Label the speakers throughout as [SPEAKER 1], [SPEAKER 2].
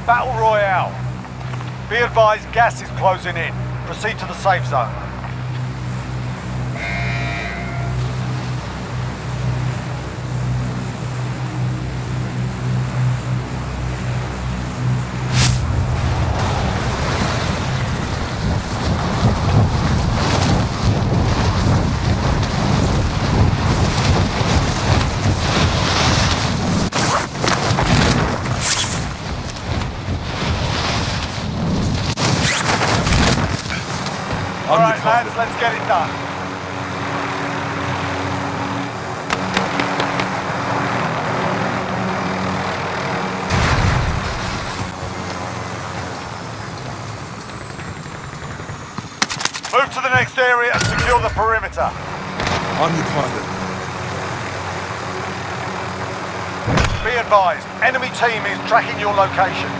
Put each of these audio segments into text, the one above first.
[SPEAKER 1] Battle Royale. Be advised, gas is closing in. Proceed to the safe zone. Alright lads, let's get it done. Move to the next area and secure the perimeter.
[SPEAKER 2] I'm the pilot.
[SPEAKER 1] Be advised, enemy team is tracking your location.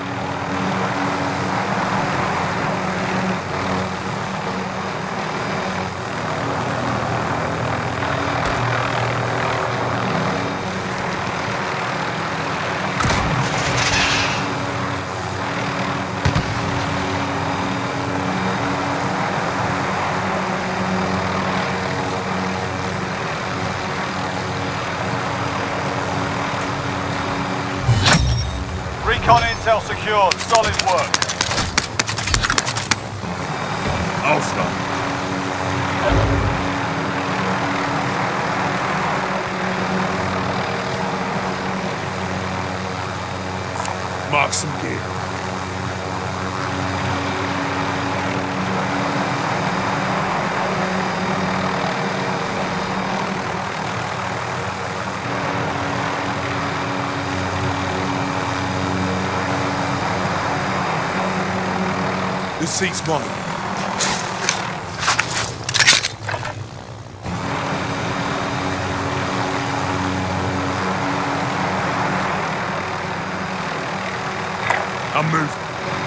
[SPEAKER 1] Recon intel secured. Solid work.
[SPEAKER 2] Alpha. Mark some gear. This seat's mine. I'm moving.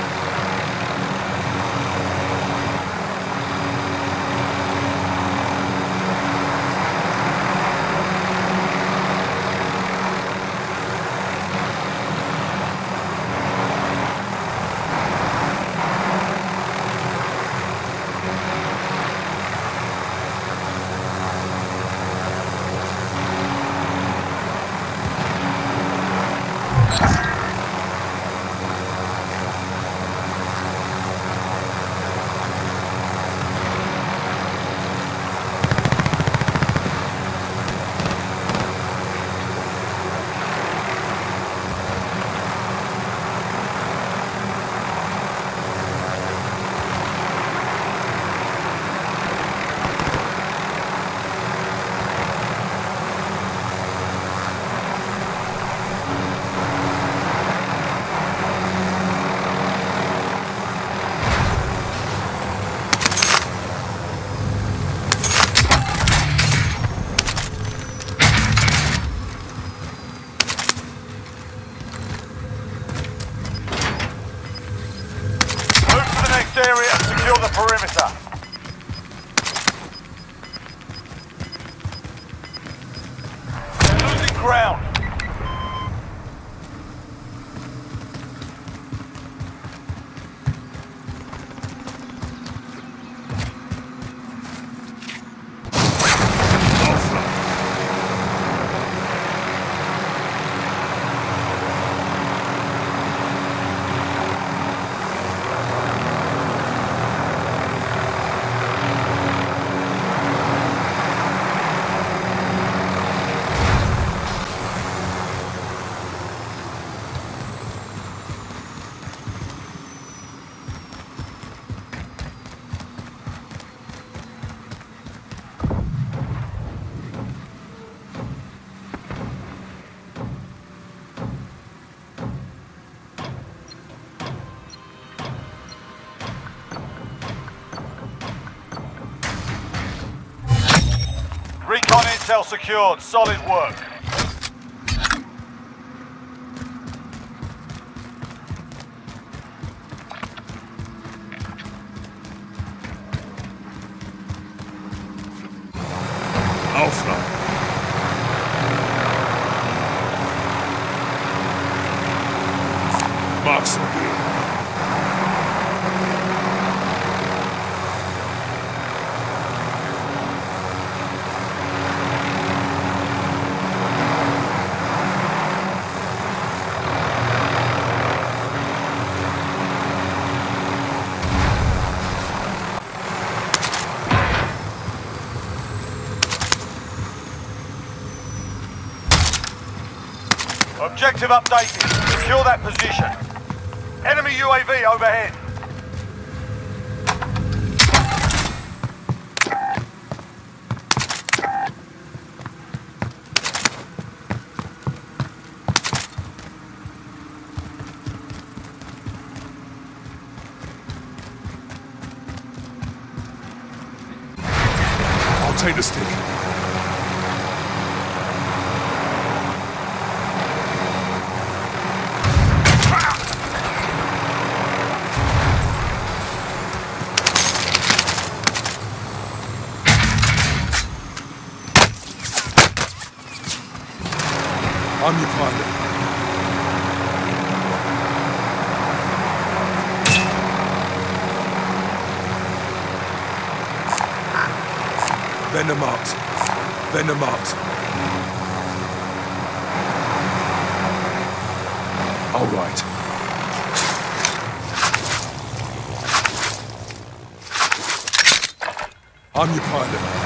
[SPEAKER 1] Area and secure the perimeter. Losing ground. Recon intel secured. Solid work.
[SPEAKER 2] Alpha. Mark some gear.
[SPEAKER 1] Objective updated. Secure that position. Enemy UAV overhead.
[SPEAKER 2] I'll take the stick. I'm your pilot. Vendor marked. Vendor marked. All right. I'm your pilot.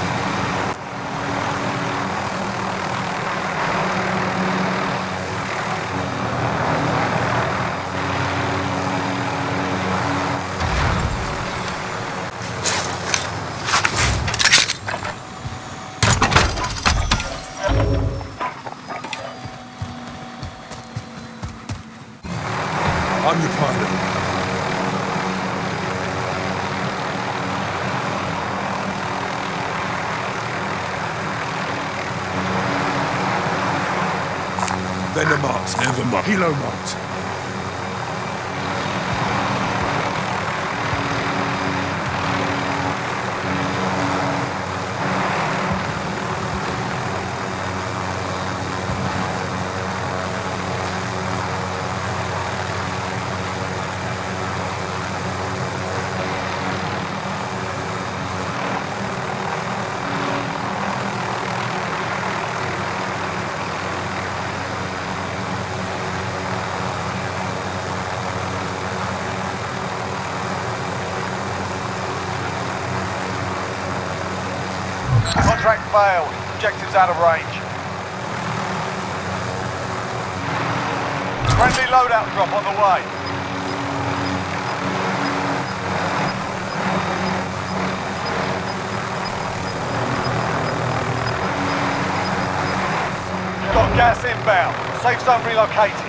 [SPEAKER 2] I'm your pilot. Vendor marked. Never marked. Helo marked.
[SPEAKER 1] Contract failed. Objectives out of range. Friendly loadout drop on the way. You've got gas inbound. Safe zone relocated.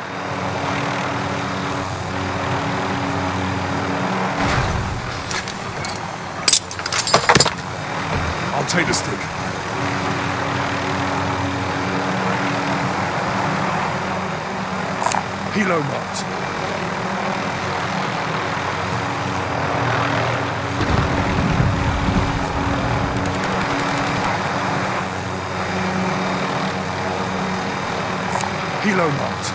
[SPEAKER 2] I'll take the stick. Helo marked. Helo marked.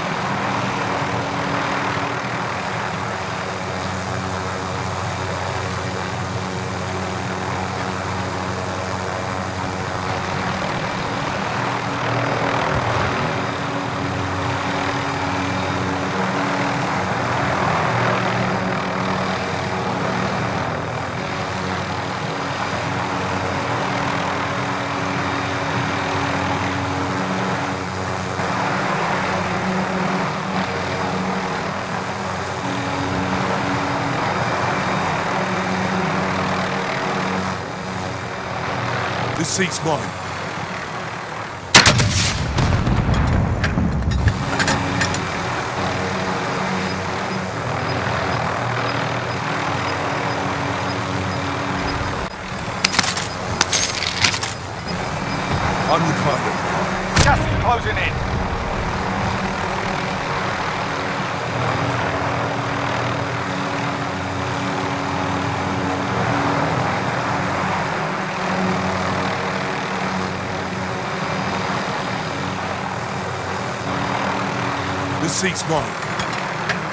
[SPEAKER 2] This seat's mine. I'm your pilot.
[SPEAKER 1] Gas is closing in.
[SPEAKER 2] This seat's mine.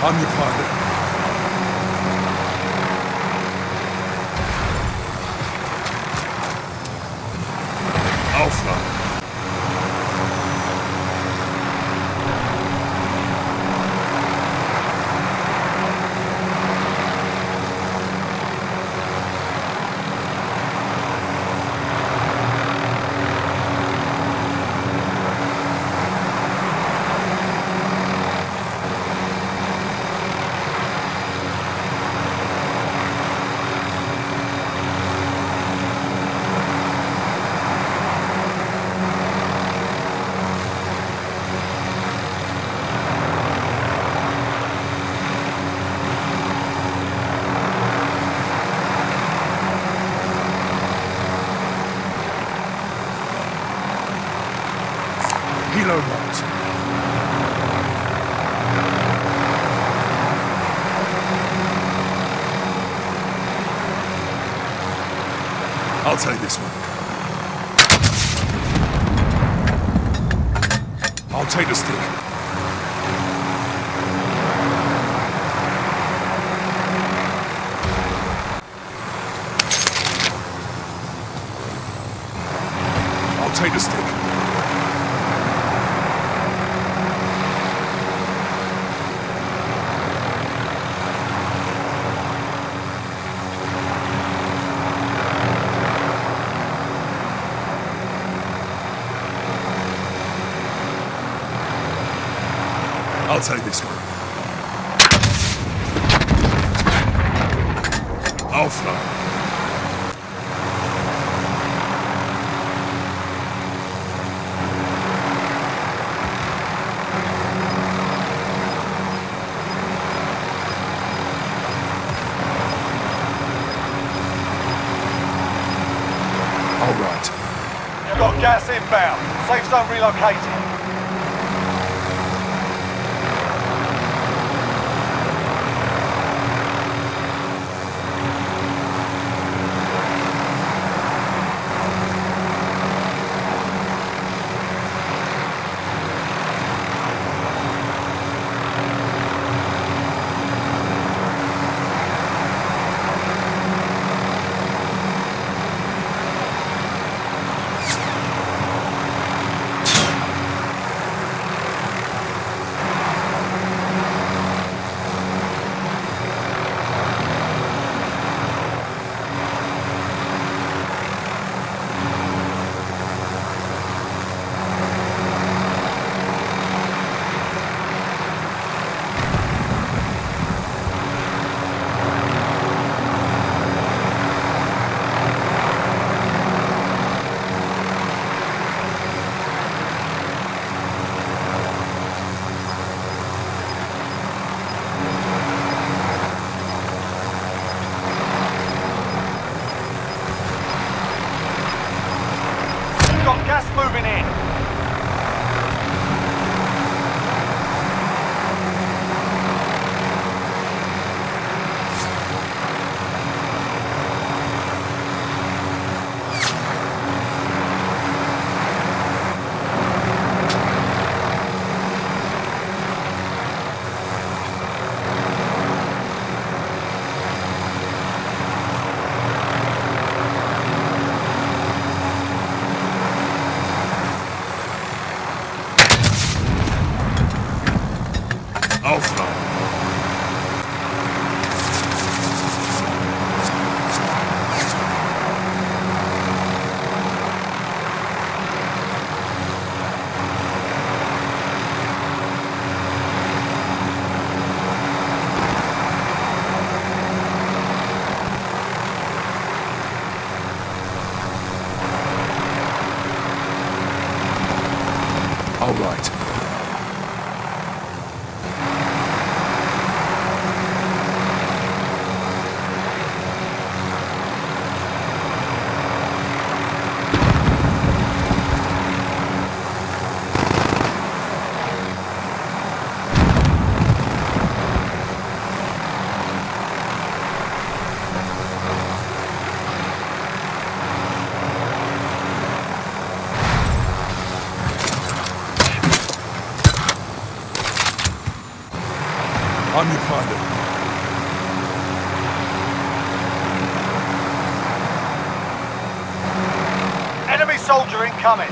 [SPEAKER 2] I'm your pilot. Alpha. Helo marked. I'll take this one. I'll take the stick. I'll take the stick. I'll take this one. Alpha. All right.
[SPEAKER 1] You've got gas inbound. Safe zone relocated. Gas moving in.
[SPEAKER 2] Alpha. All right.
[SPEAKER 1] soldier incoming.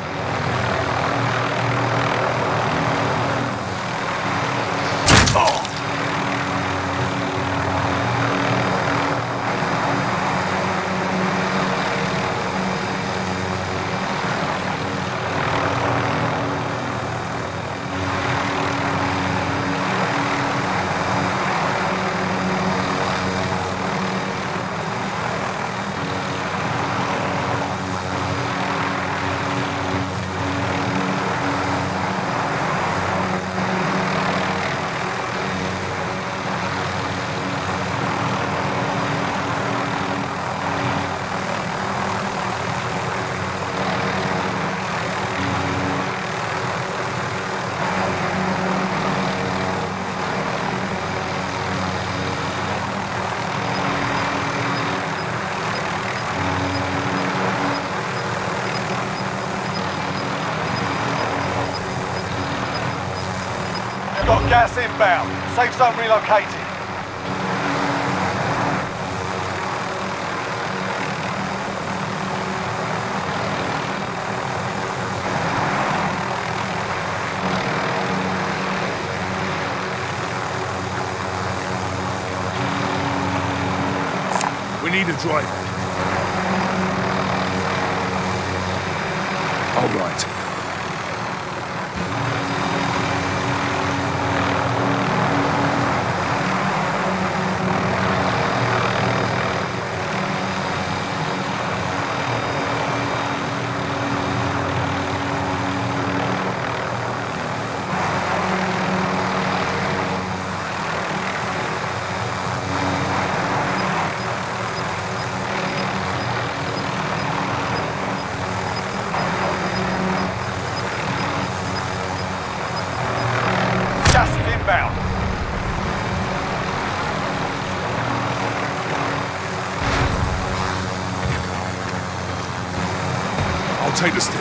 [SPEAKER 1] Got gas inbound. Safe zone relocated.
[SPEAKER 2] We need a driver. All right.
[SPEAKER 1] Inbound.
[SPEAKER 2] I'll take the stick.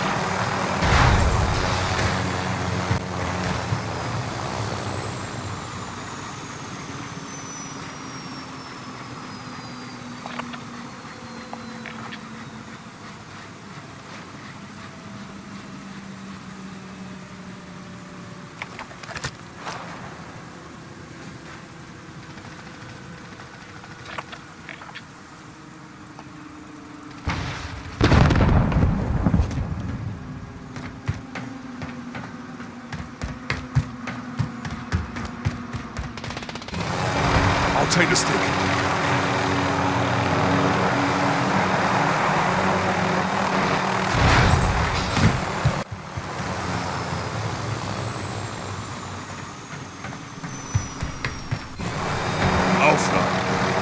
[SPEAKER 2] I'll take the stick. Alpha.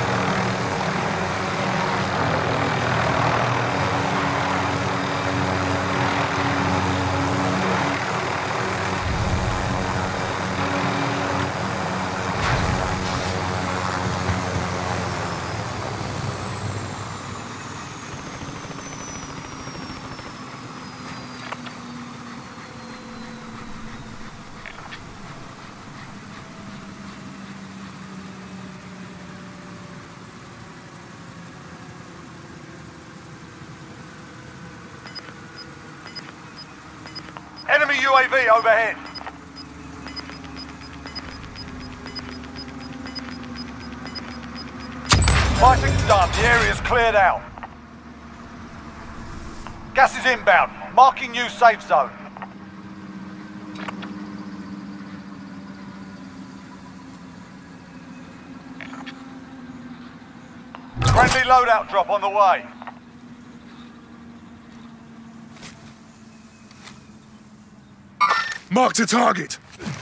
[SPEAKER 1] Enemy UAV overhead. Fighting's done. The area's cleared out. Gas is inbound. Marking new safe zone. Friendly loadout drop on the way.
[SPEAKER 2] Mark the target.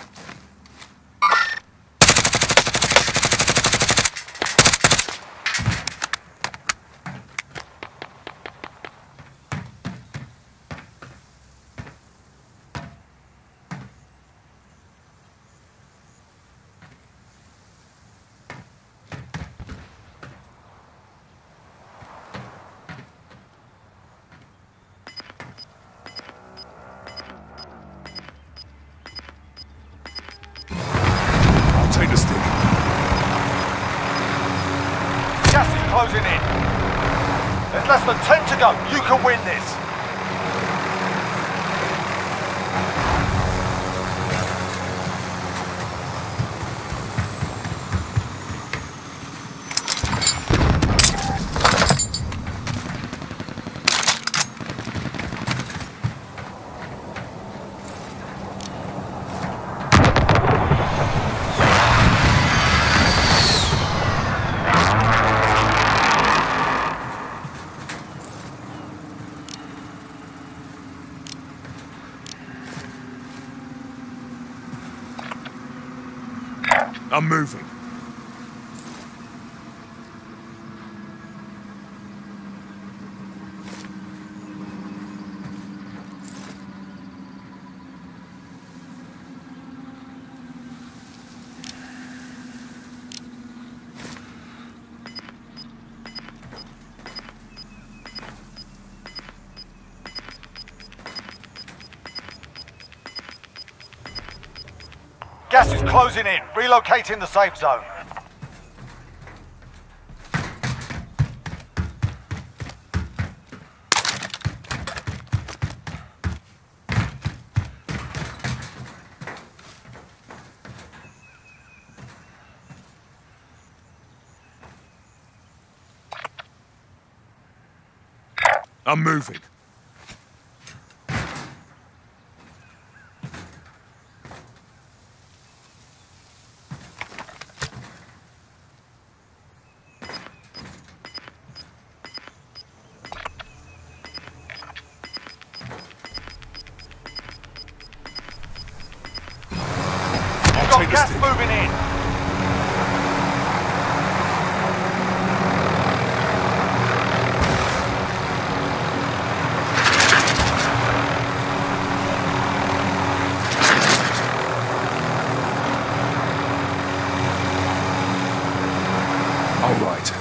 [SPEAKER 2] Take the stick.
[SPEAKER 1] Gas is closing in. There's less than 10 to go. You can win this.
[SPEAKER 2] I'm moving.
[SPEAKER 1] Gas is closing in. Relocating the safe zone.
[SPEAKER 2] I'm moving.
[SPEAKER 1] Got gas moving in.
[SPEAKER 2] All right.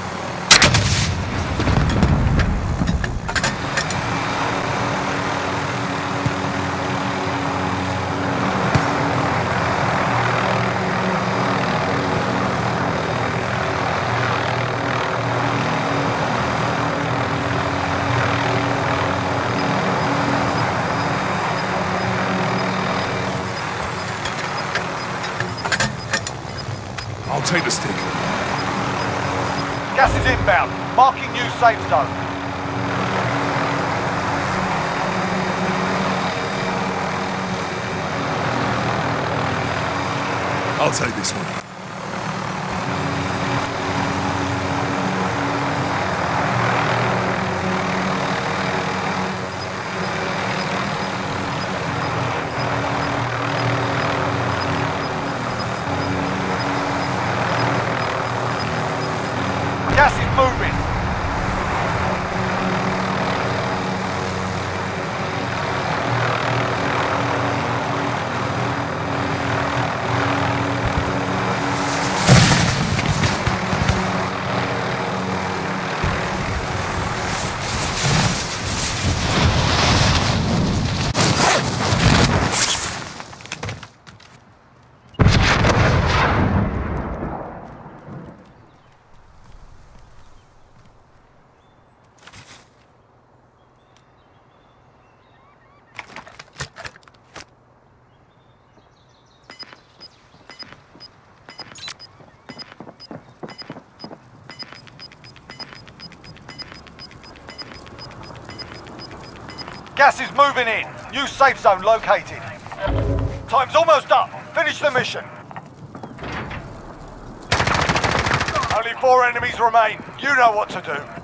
[SPEAKER 2] I'll take the stick.
[SPEAKER 1] Gas is inbound. Marking new safe zone.
[SPEAKER 2] I'll take this one.
[SPEAKER 1] Gas is moving. Gas is moving in. New safe zone located. Time's almost up. Finish the mission. Only 4 enemies remain. You know what to do.